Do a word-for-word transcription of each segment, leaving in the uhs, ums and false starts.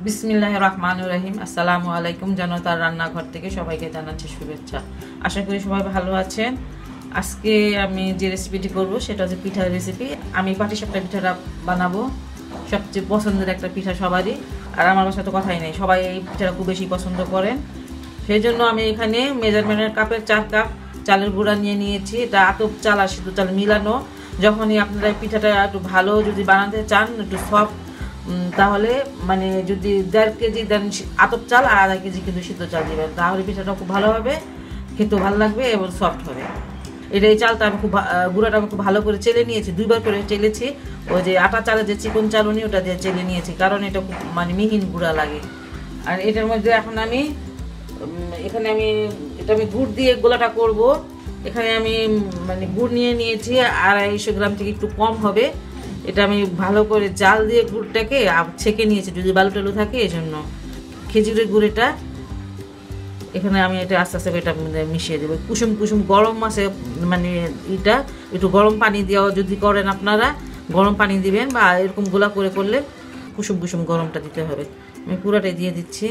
বিসমিল্লাহির রহমানির রহিম। আসসালামু আলাইকুম। জনতার রান্নাঘর থেকে সবাইকে জানাচ্ছি শুভেচ্ছা। আশা করি সবাই ভালো আছেন। আজকে আমি যে রেসিপিটি করব সেটা হচ্ছে পিঠার রেসিপি। আমি পাটিসাপটা পিঠাটা বানাবো, সবচেয়ে পছন্দের একটা পিঠা সবারই। আর আমার বাসায় তো কথাই নেই, সবাই এই পিঠাটা খুব বেশি পছন্দ করেন। সেই জন্য আমি এখানে মেজারমেন্টের কাপের চার কাপ চালের গুঁড়া নিয়ে নিয়েছি। এটা আতপ চাল আর সিদ্ধ চাল মিলানো। যখনই আপনারা পিঠাটা একটু ভালো যদি বানাতে চান, একটু সফট, তাহলে মানে যদি দেড় কেজি দেন আতপ চাল আর আধা কেজি কিন্তু সিদ্ধ চাল দিবেন, তাহলে পিঠাটা খুব ভালো হবে, খেতেও ভালো লাগবে এবং সফট হবে। এটা এই চালটা আমি খুব গুঁড়াটা আমি খুব ভালো করে চেলে নিয়েছি, দুইবার করে চেলেছি। ওই যে আটা চালের যে চিকন চালনি ওটা দিয়ে চেলে নিয়েছি, কারণ এটা খুব মানে মিহিন গুঁড়া লাগে। আর এটার মধ্যে এখন আমি এখানে আমি এটা আমি গুড় দিয়ে গোলাটা করব। এখানে আমি মানে গুড় নিয়ে নিয়েছি আড়াইশো গ্রাম থেকে একটু কম হবে। এটা আমি ভালো করে জাল দিয়ে গুড়টাকে ছেঁকে নিয়েছি, যদি বালু টালু থাকে এই জন্য। খেজুরের গুড় এটা, এখানে আমি এটা আস্তে আস্তে এটা মিশিয়ে দেবো। কুসুম কুসুম গরম মাসে মানে এটা একটু গরম পানি দেওয়া যদি করেন আপনারা, গরম পানি দিবেন, বা এরকম গোলা করে করলে কুসুম কুসুম গরমটা দিতে হবে। আমি পুরাটাই দিয়ে দিচ্ছি।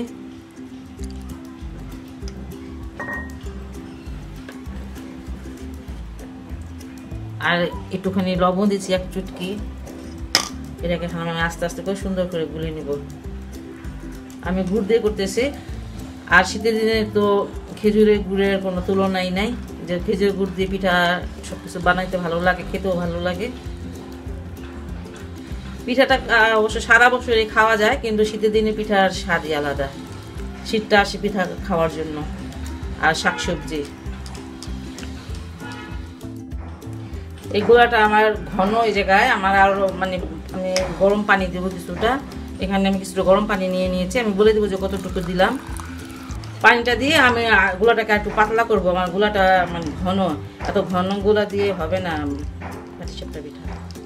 আর একটুখানি লবণ দিচ্ছি এক চুটকি। এটাকে এখন আমি আস্তে আস্তে করে সুন্দর করে গুলিয়ে নিব। আমি গুড় দিয়ে করতেছি। আর শীতের দিনে তো খেজুরের গুড়ের কোনো তুলনাই নাই, যে খেজুরের গুড় দিয়ে পিঠা সব কিছু বানাইতে ভালো লাগে, খেতেও ভালো লাগে। পিঠাটা অবশ্য সারা বছরই খাওয়া যায়, কিন্তু শীতের দিনে পিঠার স্বাদই আলাদা। শীতটা আসে পিঠা খাওয়ার জন্য। আর শাকসবজি, এই গুঁড়াটা আমার ঘন এই জায়গায় আমার আরও মানে আমি গরম পানি দেবো কিছুটা। এখানে আমি কিছুটা গরম পানি নিয়ে নিয়েছি, আমি বলে দেবো যে কতটুকু দিলাম। পানিটা দিয়ে আমি গুঁড়াটাকে একটু পাতলা করবো। আমার গুঁড়াটা মানে ঘন, এত ঘন গুঁড়া দিয়ে হবে না পাটিসাপটা পিঠা।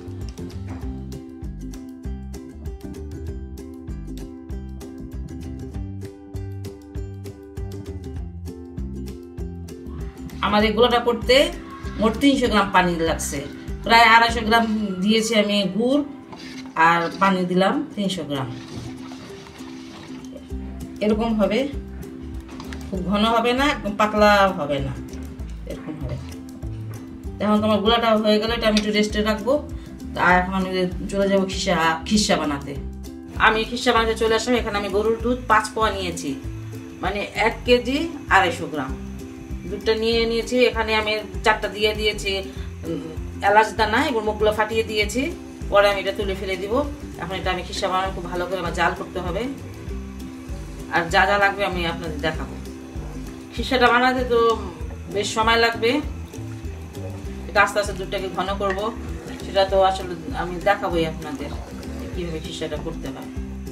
আমার এই গুঁড়াটা করতে মোট তিনশো গ্রাম পানি লাগছে। প্রায় আড়াইশো গ্রাম দিয়েছি আমি গুড়, আর পানি দিলাম তিনশো গ্রাম। এরকম হবে, খুব ঘন হবে না, একদম পাতলা হবে না, এরকম হবে। এখন তোমার গুঁড়াটা হয়ে গেলে এটা আমি একটু রেস্টে রাখবো। আর এখন আমি চলে যাবো খিসা খিসা বানাতে। আমি খিসা বানাতে চলে আসলাম। এখানে আমি গরুর দুধ পাঁচ পোয়া নিয়েছি, মানে এক কেজি আড়াইশো গ্রাম দুধটা নিয়ে নিয়েছি। এখানে আমি চারটা দিয়ে দিয়েছি এলাচ দানা, এবং মুখগুলো ফাটিয়ে দিয়েছি। পরে আমি এটা তুলে ফেলে দিব। এখন এটা আমি খিসা বানানো খুব ভালো করে আমার জাল করতে হবে। আর যা যা লাগবে আমি আপনাদের দেখাবো। খিসাটা বানাতে তো বেশ সময় লাগবে। এটা আস্তে আস্তে দুধটাকে ঘন করব, সেটা তো আসলে আমি দেখাবোই আপনাদের কিভাবে খিসাটা করতে হয়।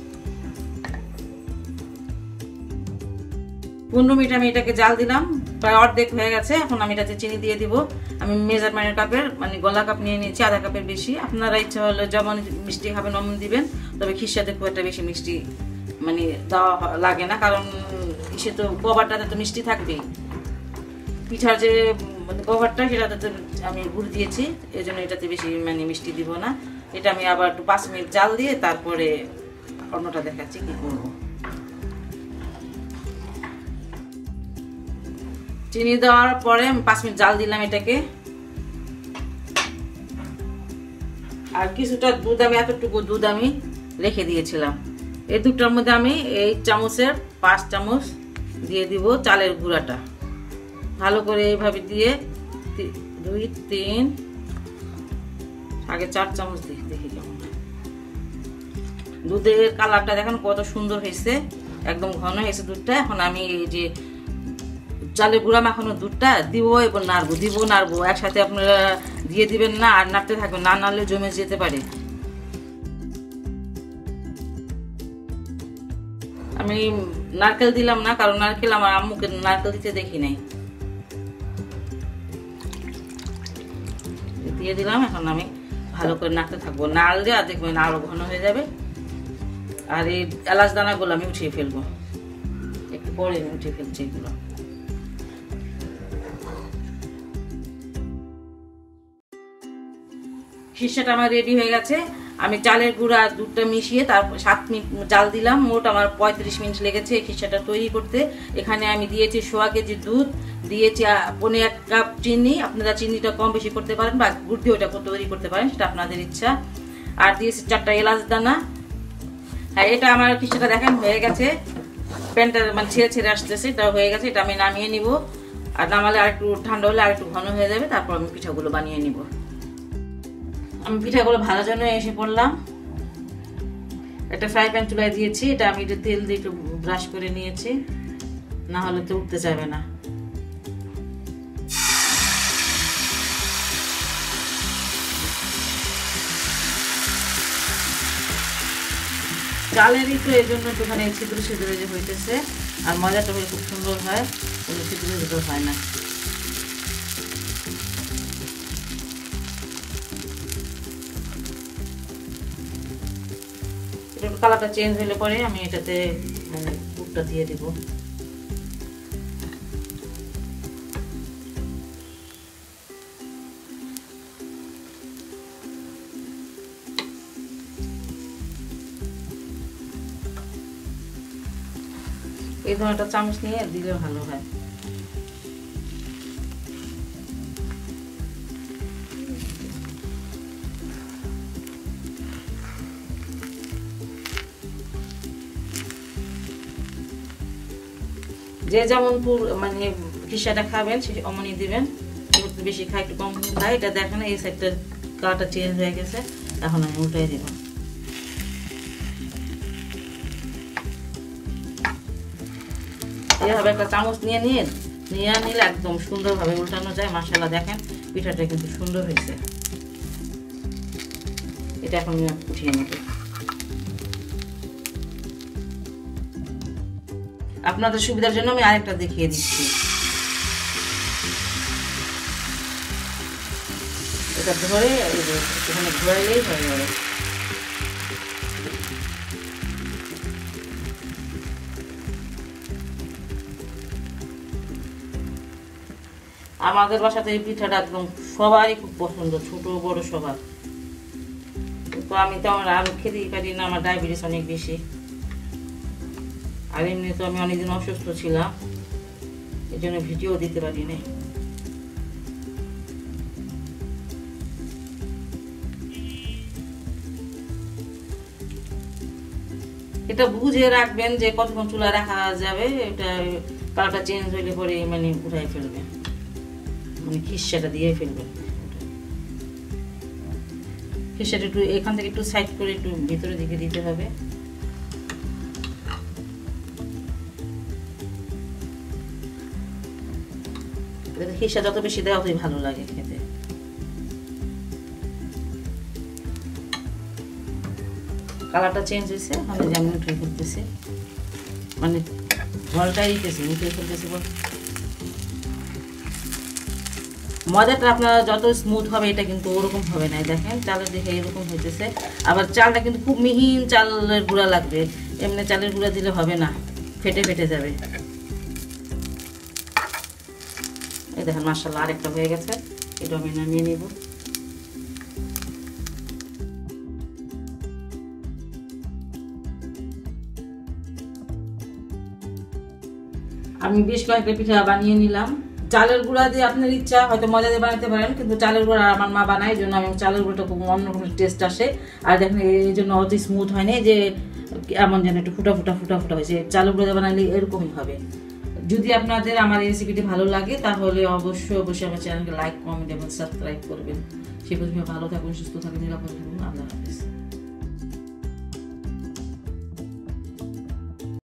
পনেরো মিনিট আমি এটাকে জাল দিলাম, প্রায় অর্ধেক হয়ে গেছে। এখন আমি এটাতে চিনি দিয়ে দিব। আমি মেজারমেন্টের কাপের মানে গলা কাপ নিয়ে নিয়েছি, আধা কাপের বেশি। আপনারা ইচ্ছা হলে যেমন মিষ্টি খাবেন অমন দিবেন, তবে খিসাতে খুব একটা বেশি মিষ্টি মানে দেওয়া লাগে না, কারণ সে তো কভারটাতে তো মিষ্টি থাকবেই। পিঠার যে কভারটা সেটাতে আমি গুড় দিয়েছি, এই জন্য এটাতে বেশি মানে মিষ্টি দিব না। এটা আমি আবার একটু পাঁচ মিনিট জাল দিয়ে তারপরে অন্যটা দেখাচ্ছি কি করবো। চিনি দেওয়ার পরে আমি পাঁচ মিনিট জাল দিলাম এটাকে। আর কিছুটা দুধ, আমি এতটুকু দুধ আমি রেখে দিয়েছিলাম। এই দুধটার মধ্যে আমি এই চামচের পাঁচ চামচ দিয়ে দিব চালের গুঁড়াটা। ভালো করে এইভাবে দিয়ে দুই তিন আগে চার চামচ দিয়ে দেখি কেমন দুধের কালারটা দেখেন কত সুন্দর হয়েছে, একদম ঘন হয়েছে দুধটা। এখন আমি এই যে চালের গুঁড়া মাখানো দুধটা দিব এবং নাড়বো, দিব নাড়বো একসাথে আপনারা দিয়ে দিবেন না, আর নাড়তে থাকবেন, না নাড়লে জমে যেতে পারে। আমি নারকেল দিলাম না, কারণ নারকেল আমার আম্মুকে নারকেল দিতে দেখি নাই। দিয়ে দিলাম। এখন আমি ভালো করে নাড়তে থাকবো, নাড়লে আর দেখবেন আরো ঘন হয়ে যাবে। আর এই এলাচ দানাগুলো আমি উঠিয়ে ফেলবো, একটু পরে আমি উঠিয়ে ফেলছি এগুলো। খিসাটা আমার রেডি হয়ে গেছে। আমি চালের গুঁড়া আর দুধটা মিশিয়ে তারপর সাত মিনিট জাল দিলাম। মোট আমার পঁয়ত্রিশ মিনিট লেগেছে এই খিসাটা তৈরি করতে। এখানে আমি দিয়েছি সোয়া কেজি দুধ, দিয়েছি পনে এক কাপ চিনি। আপনারা চিনিটা কম বেশি করতে পারেন বা গুড় দিয়ে ওটা তৈরি করতে পারেন, সেটা আপনাদের ইচ্ছা। আর দিয়েছি চারটা এলাচ দানা। হ্যাঁ, এটা আমার খিসাটা দেখেন হয়ে গেছে, প্যানটা মানে ছেড়ে ছেড়ে আসতেছে, এটা হয়ে গেছে। এটা আমি নামিয়ে নিব, আর নামালে আর একটু ঠান্ডা হলে আর একটু ঘন হয়ে যাবে, তারপর আমি পিঠাগুলো বানিয়ে নিব। আমি পিঠাগুলো ভালো জন্য এসে পড়লাম। একটা ফ্রাই প্যান চুলায় দিয়েছি, এটা আমি একটু তেল দিয়ে একটু ব্রাশ করে নিয়েছি, না হলে তো উঠতে যাবে না। চালেরই তো এই জন্য একটুখানি ছিদ্র ছিদ্র যে হইতেছে, আর মজাটা হয়ে খুব সুন্দর হয়, কোনো ছিদ্র ছিদ্র হয় না। একটু কালারটা চেঞ্জ হলে পরে আমি এটাতে মানে গুড়টা দিয়ে দিব। এই ধরনের একটা চামচ নিয়ে দিলে ভালো হয়। যে যেমন মানে খিসাটা খাবেন সে অমনি দিবেন, বেশি খাই একটু কম খাই। এটা দেখেন এই সাইডটা কালারটা চেঞ্জ হয়ে গেছে, এখন আমি উল্টাই দিব। এইভাবে একটা চামচ নিয়ে নিয়ে নিয়ে নিলে একদম সুন্দরভাবে উল্টানো যায়। মাশাআল্লাহ দেখেন পিঠাটা কিন্তু সুন্দর হয়েছে। এটা এখন আমি উঠিয়ে নেব। আপনাদের সুবিধার জন্য আমি আরেকটা দেখিয়ে দিচ্ছি। এটা ধরে এখানে ঘোরাইলেই হয়ে যাবে। আমাদের বাসাতে এই পিঠাটা একদম সবারই খুব পছন্দ, ছোট বড় সবার। তো আমি তো আমার আরো খেতেই পারি না, আমার ডায়াবেটিস অনেক বেশি। আর এমনি তো আমি অনেকদিন অসুস্থ ছিলাম, এই জন্য ভিডিও দিতে পারি নাই। এটা বুঝে রাখবেন যে কতক্ষণ চুলা রাখা যাবে। এটা কালারটা চেঞ্জ হইলে পরে মানে উঠাই ফেলবেন, মানে খিসাটা দিয়ে ফেলবেন। খিসাটা একটু এখান থেকে একটু সাইড করে একটু ভিতরের দিকে দিতে হবে। খিসা যত বেশি দেওয়া ততই ভালো লাগে খেতে। কালারটা চেঞ্জ হয়েছে, মানে যেমন উঠে ফেলতেছে, মানে ঝলটাই দিতেছে, উঠে ফেলতেছে। মজাটা আপনার যত স্মুথ হবে এটা কিন্তু ওরকম হবে না। দেখেন চালের দেখে এরকম হইতেছে। আবার চালটা কিন্তু খুব মিহিন চালের গুঁড়া লাগবে, এমনি চালের গুঁড়া দিলে হবে না, ফেটে ফেটে যাবে। এই দেখেন মাশাআল্লাহ আরেকটা হয়ে গেছে, এটা আমি নামিয়ে নেব। আমি বেশ কয়েকটা পিঠা বানিয়ে নিলাম। চালের গুঁড়া দিয়ে আপনার ইচ্ছা হয়তো মজা দিয়ে বানাতে পারেন, কিন্তু চালের গুঁড়া আমার মা বানায়, এই জন্য আমি চালের গুঁড়োটা খুব অন্যরকম টেস্ট আসে। আর দেখেন এই জন্য অত স্মুথ হয়নি, যে এমন যেন একটু ফুটা ফুটা ফুটা ফুটা হয়েছে। চালের গুঁড়া বানালে এরকমই হবে। যদি আপনাদের আমার এই রেসিপিটি ভালো লাগে তাহলে অবশ্যই অবশ্যই আমার চ্যানেলকে লাইক, কমেন্ট এবং সাবস্ক্রাইব করবেন। সে পর্যন্ত ভালো থাকুন, সুস্থ থাকুন, নিরাপদ থাকুন। আল্লাহ হাফেজ।